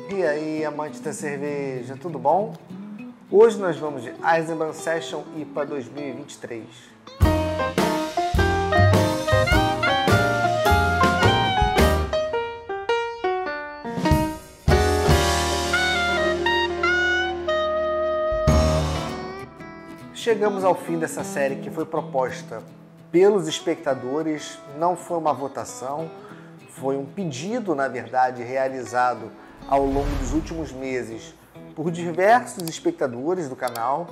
E aí, amantes da cerveja, tudo bom? Hoje nós vamos de Eisenbahn Session IPA 2023. Chegamos ao fim dessa série que foi proposta pelos espectadores, não foi uma votação, foi um pedido, na verdade, realizado ao longo dos últimos meses por diversos espectadores do canal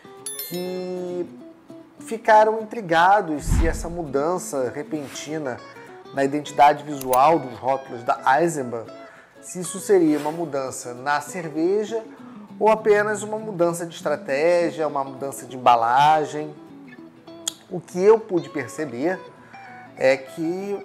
que ficaram intrigados se essa mudança repentina na identidade visual dos rótulos da Eisenbahn, se isso seria uma mudança na cerveja ou apenas uma mudança de estratégia, uma mudança de embalagem. O que eu pude perceber é que,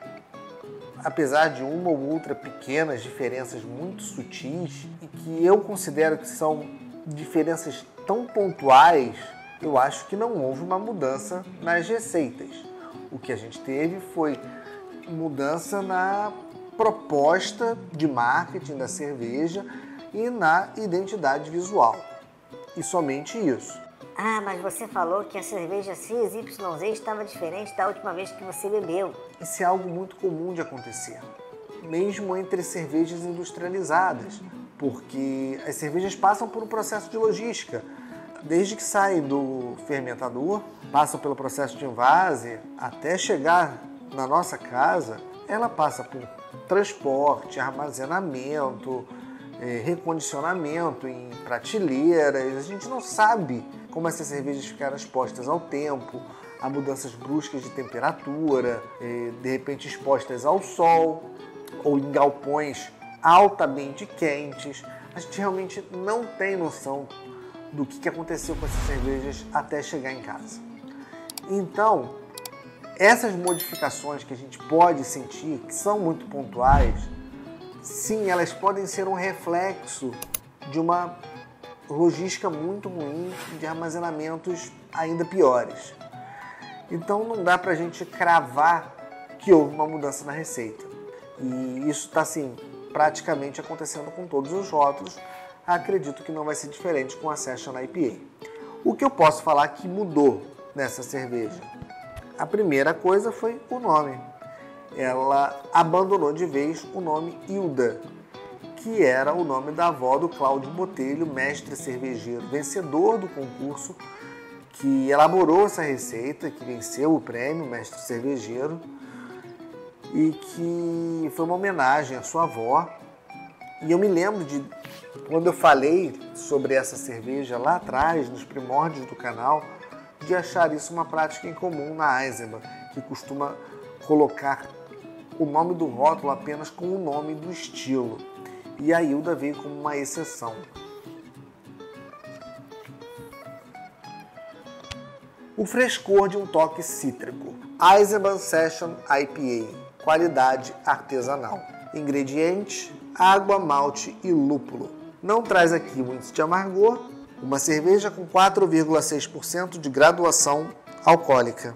apesar de uma ou outra pequenas diferenças muito sutis, e que eu considero que são diferenças tão pontuais, eu acho que não houve uma mudança nas receitas. O que a gente teve foi mudança na proposta de marketing da cerveja e na identidade visual. E somente isso. Ah, mas você falou que a cerveja XYZ estava diferente da última vez que você bebeu. Isso é algo muito comum de acontecer, mesmo entre cervejas industrializadas, porque as cervejas passam por um processo de logística. Desde que saem do fermentador, passam pelo processo de envase, até chegar na nossa casa, ela passa por transporte, armazenamento, recondicionamento em prateleiras. A gente não sabe como essas cervejas ficaram expostas ao tempo, a mudanças bruscas de temperatura, de repente expostas ao sol ou em galpões altamente quentes. A gente realmente não tem noção do que aconteceu com essas cervejas até chegar em casa. Então, essas modificações que a gente pode sentir, que são muito pontuais, sim, elas podem ser um reflexo de uma logística muito ruim, de armazenamentos ainda piores. Então não dá pra gente cravar que houve uma mudança na receita. E isso está, assim, praticamente acontecendo com todos os rótulos. Acredito que não vai ser diferente com a Session IPA. O que eu posso falar que mudou nessa cerveja? A primeira coisa foi o nome. Ela abandonou de vez o nome Hilda, que era o nome da avó do Cláudio Botelho, mestre cervejeiro, vencedor do concurso, que elaborou essa receita, que venceu o prêmio mestre cervejeiro, e que foi uma homenagem à sua avó. E eu me lembro de quando eu falei sobre essa cerveja lá atrás, nos primórdios do canal, de achar isso uma prática em comum na Eisenbahn, que costuma colocar o nome do rótulo apenas com o nome do estilo. E a Hilda veio como uma exceção. O frescor de um toque cítrico. Eisenbahn Session IPA. Qualidade artesanal. Ingredientes: água, malte e lúpulo. Não traz aqui o índice de amargor. Uma cerveja com 4,6% de graduação alcoólica.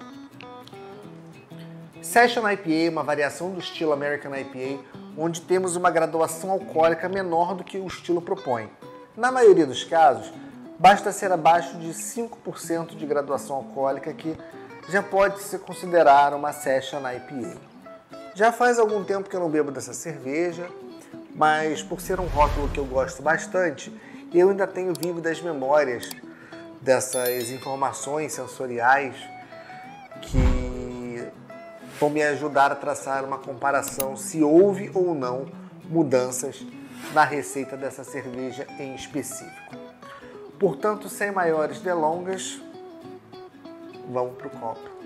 Session IPA é uma variação do estilo American IPA, onde temos uma graduação alcoólica menor do que o estilo propõe. Na maioria dos casos, basta ser abaixo de 5% de graduação alcoólica que já pode se considerar uma Session IPA. Já faz algum tempo que eu não bebo dessa cerveja, mas por ser um rótulo que eu gosto bastante, eu ainda tenho vívidas memórias dessas informações sensoriais que vão me ajudar a traçar uma comparação se houve ou não mudanças na receita dessa cerveja em específico. Portanto, sem maiores delongas, vamos para o copo.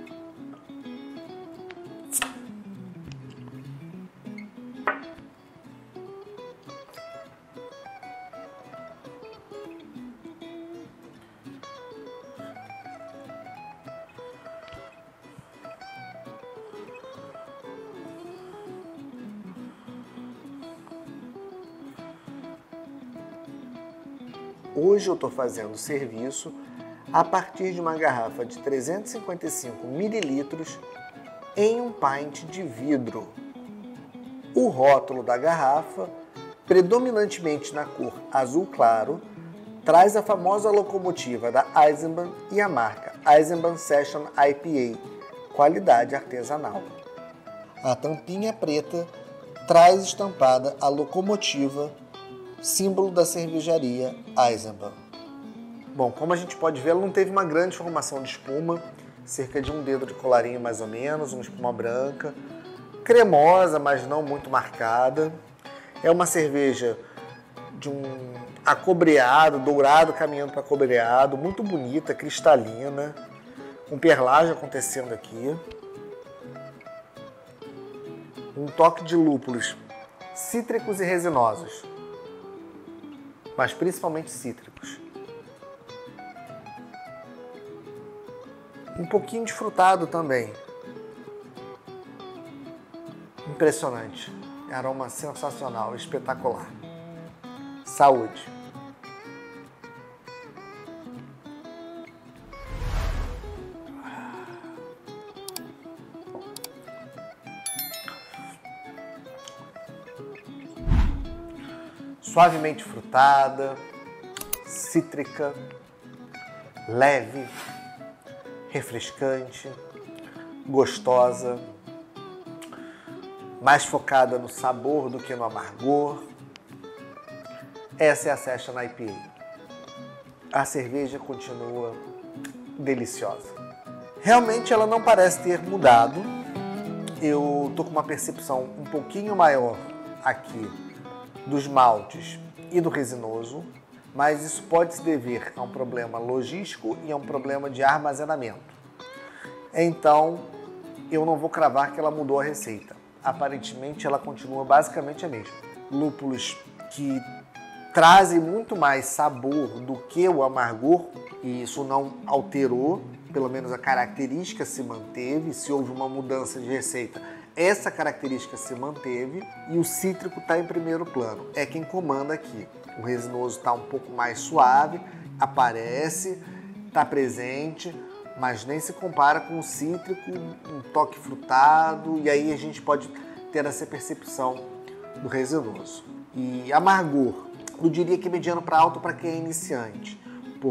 Hoje eu estou fazendo serviço a partir de uma garrafa de 355 mililitros em um pint de vidro. O rótulo da garrafa predominantemente na cor azul claro, traz a famosa locomotiva da Eisenbahn e a marca Eisenbahn Session IPA, qualidade artesanal. A tampinha preta traz estampada a locomotiva, símbolo da cervejaria Eisenbahn. Bom, como a gente pode ver, ela não teve uma grande formação de espuma, cerca de um dedo de colarinho mais ou menos, uma espuma branca, cremosa, mas não muito marcada. É uma cerveja de um acobreado, dourado caminhando para acobreado, muito bonita, cristalina, com perlagem acontecendo aqui. Um toque de lúpulos cítricos e resinosos, mas principalmente cítricos. Um pouquinho de frutado também. Impressionante. Aroma sensacional, espetacular. Saúde! Suavemente frutada, cítrica, leve, refrescante, gostosa, mais focada no sabor do que no amargor. Essa é a Session IPA. A cerveja continua deliciosa. Realmente ela não parece ter mudado. Eu tô com uma percepção um pouquinho maior aqui dos maltes e do resinoso, mas isso pode se dever a um problema logístico e a um problema de armazenamento. Então, eu não vou cravar que ela mudou a receita. Aparentemente, ela continua basicamente a mesma. Lúpulos que trazem muito mais sabor do que o amargor, e isso não alterou, pelo menos a característica se manteve. Se houve uma mudança de receita, essa característica se manteve, e o cítrico está em primeiro plano, é quem comanda aqui. O resinoso está um pouco mais suave, aparece, está presente, mas nem se compara com o cítrico, um toque frutado, e aí a gente pode ter essa percepção do resinoso. E amargor, eu diria que mediano para alto para quem é iniciante,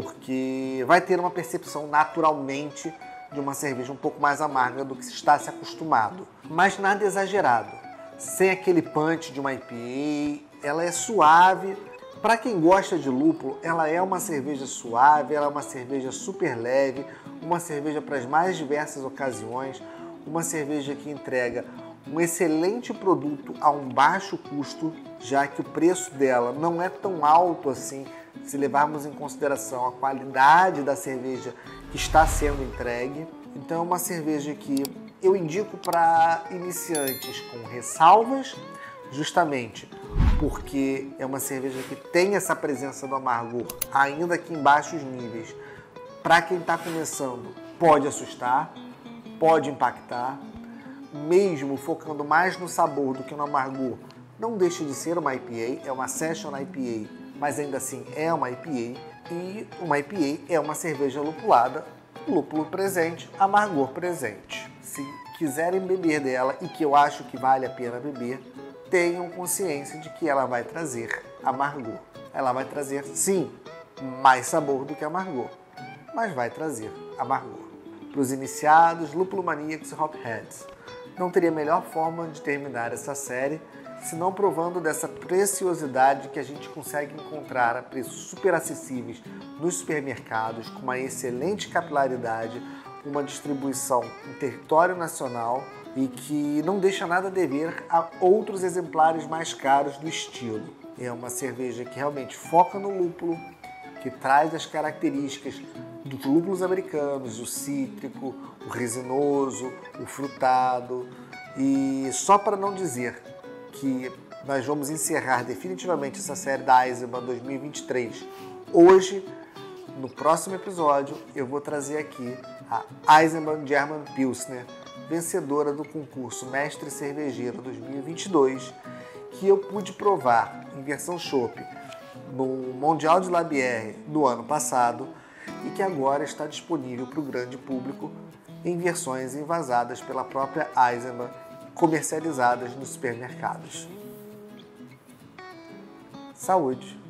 porque vai ter uma percepção naturalmente de uma cerveja um pouco mais amarga do que se está se acostumado, mas nada exagerado, sem aquele punch de uma IPA. Ela é suave. Para quem gosta de lúpulo, ela é uma cerveja suave, ela é uma cerveja super leve, uma cerveja para as mais diversas ocasiões, uma cerveja que entrega um excelente produto a um baixo custo, já que o preço dela não é tão alto assim, se levarmos em consideração a qualidade da cerveja que está sendo entregue. Então é uma cerveja que eu indico para iniciantes com ressalvas, justamente porque é uma cerveja que tem essa presença do amargor, ainda que em baixos níveis. Para quem está começando, pode assustar, pode impactar, mesmo focando mais no sabor do que no amargor. Não deixa de ser uma IPA, é uma Session IPA, mas ainda assim é uma IPA, e uma IPA é uma cerveja lupulada, lúpulo presente, amargor presente. Se quiserem beber dela, e que eu acho que vale a pena beber, tenham consciência de que ela vai trazer amargor. Ela vai trazer, sim, mais sabor do que amargor, mas vai trazer amargor. Para os iniciados, lúpulo maníacos e hopheads, não teria melhor forma de terminar essa série senão provando dessa preciosidade que a gente consegue encontrar a preços super acessíveis nos supermercados, com uma excelente capilaridade, uma distribuição em território nacional e que não deixa nada a dever a outros exemplares mais caros do estilo. É uma cerveja que realmente foca no lúpulo, que traz as características dos lúpulos americanos, o cítrico, o resinoso, o frutado. E só para não dizer que nós vamos encerrar definitivamente essa série da Eisenbahn 2023 hoje, no próximo episódio eu vou trazer aqui a Eisenbahn German Pilsner, vencedora do concurso Mestre Cervejeiro 2022, que eu pude provar em versão chopp no Mundial de Labière do ano passado e que agora está disponível para o grande público em versões envasadas pela própria Eisenbahn, comercializadas nos supermercados. Saúde!